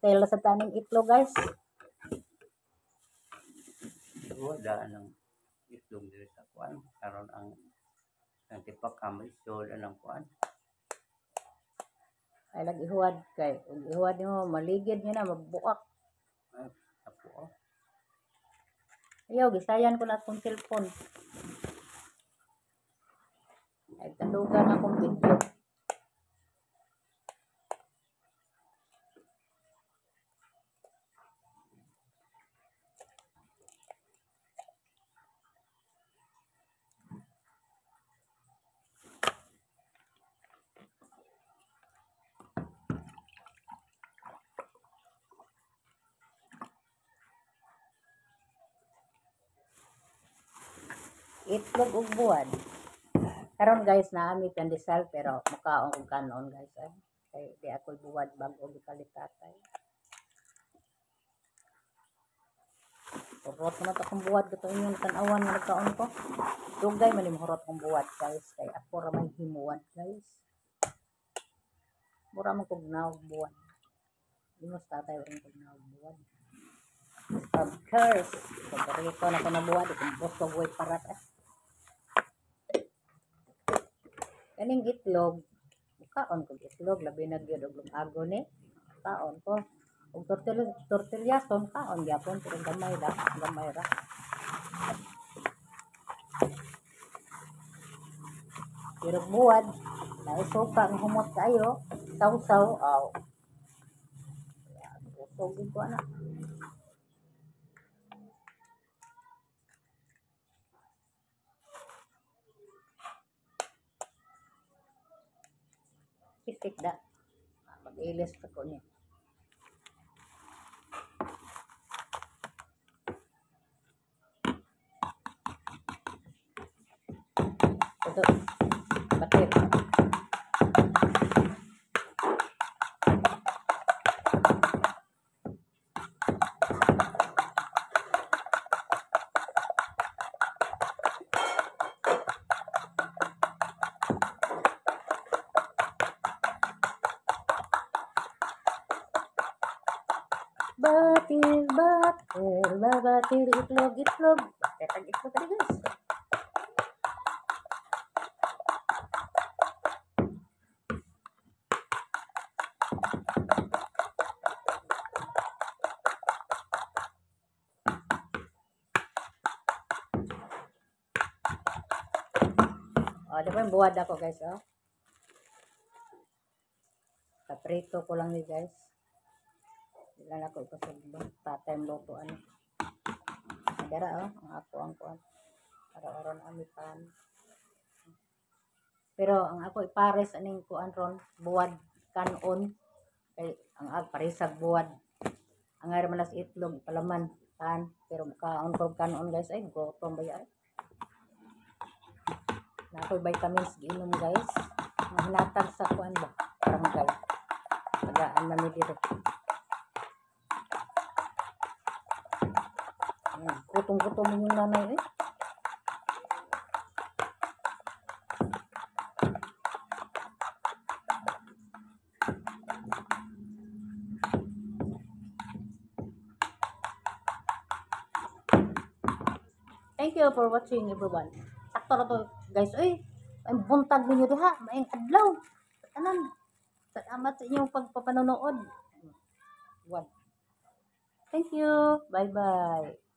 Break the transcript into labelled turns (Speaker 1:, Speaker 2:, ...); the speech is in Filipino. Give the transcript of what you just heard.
Speaker 1: hotel sa taning itlog guys.
Speaker 2: Wala ng itlog diri sa kuan karon ang tipak kami so anang kuan.
Speaker 1: Ay ihuwad kay ug ihuwad nimo maligid niya na magbuak.
Speaker 2: Apo.
Speaker 1: Ayaw gisayan ko na akong cellphone. Ay talugan akong video. Itlog ug buwan. Karon guys naami pandesal pero mukaon kung kanon guys ay. Kay di ako buwad bago gipalitatay. Horot na to kung buwad ko inyong tan-awan nga nagkaon ko. Dugay man im horot kong buwad guys kay ako ra man himuwad guys. Mura man kog naog buwad. Imos tatay ring kog naog buwad. Of course, paborito na ko na buwad kung busog way parat eh. Kaning itlog, kaon ko itlog, labi na gyud og lumago ni. Kaon ko. Ug tortilyason kaon gyapon pero gamay ra. Pero buwad, naisuka ang humot kayo, saw-saw, aw. Busog ko na. Pisik da. Mag-ilis pa ko niya. Ito. Batir. Batir, itlog. Tetag itlog tadi guys. Di ba yung buwad ako guys, oh. Kaprito ko lang ni guys. Ilan ako ipasagdo. Tatay mo to ano. Dara, oh. Ang ako ang kuan. Araw-araw na amitan. Pero ang ako ipares aning kuan ron. Buwad kanon. Kay ang paresag buwad. Ang nga manas itlog, palaman, tan. Pero kaon ko kanon guys. Ay, gotong ba yan? Na ako'y vitamins giinom guys. Mahinatag sa kuan ba? Barangay. Tagaan na mi dito. Gutong-gutong yung nanay eh. Thank you for watching everyone. Sakto na to guys. Uy, ay buntag ninyo diha. Maayong adlaw. Tanan. Salamat sa inyong pagpapanonood. Thank you. Bye-bye.